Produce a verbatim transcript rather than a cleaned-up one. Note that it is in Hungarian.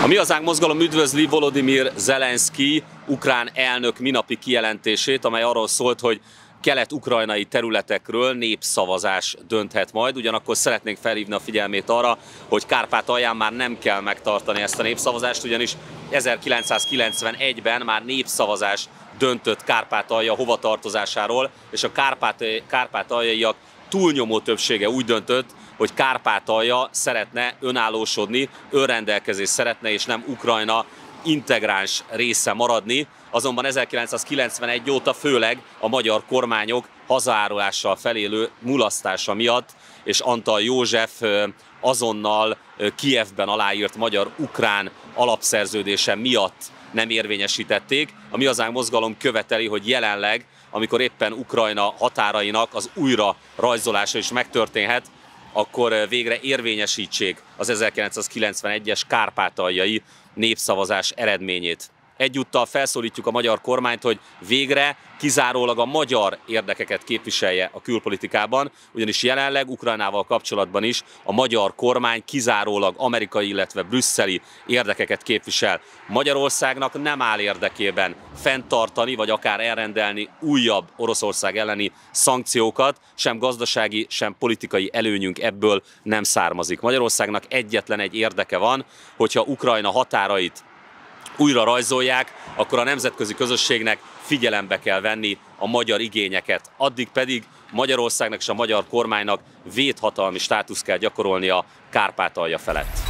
Mi Hazánk mozgalom üdvözli Volodymyr Zelenszky ukrán elnök minapi kijelentését, amely arról szólt, hogy kelet-ukrajnai területekről népszavazás dönthet majd. Ugyanakkor szeretnénk felhívni a figyelmét arra, hogy Kárpátalján már nem kell megtartani ezt a népszavazást, ugyanis ezerkilencszázkilencvenegyben már népszavazás döntött Kárpátalja hovatartozásáról, és a kárpát, kárpátaljaiak túlnyomó többsége úgy döntött, hogy Kárpátalja szeretne önállósodni, önrendelkezést szeretne, és nem Ukrajna integráns része maradni. Azonban ezerkilencszázkilencvenegy óta főleg a magyar kormányok hazaárulással felélő mulasztása miatt, és Antal József azonnal Kijevben aláírt magyar-ukrán alapszerződése miatt nem érvényesítették. A Mi Hazánk mozgalom követeli, hogy jelenleg, amikor éppen Ukrajna határainak az újra rajzolása is megtörténhet, akkor végre érvényesítsék az ezerkilencszázkilencvenegyes kárpátaljai népszavazás eredményét. Egyúttal felszólítjuk a magyar kormányt, hogy végre kizárólag a magyar érdekeket képviselje a külpolitikában, ugyanis jelenleg Ukrajnával kapcsolatban is a magyar kormány kizárólag amerikai, illetve brüsszeli érdekeket képvisel. Magyarországnak nem áll érdekében fenntartani, vagy akár elrendelni újabb Oroszország elleni szankciókat, sem gazdasági, sem politikai előnyünk ebből nem származik. Magyarországnak egyetlen egy érdeke van, hogyha Ukrajna határait újra rajzolják, akkor a nemzetközi közösségnek figyelembe kell venni a magyar igényeket. Addig pedig Magyarországnak és a magyar kormánynak védhatalmi státuszt kell gyakorolnia Kárpátalja felett.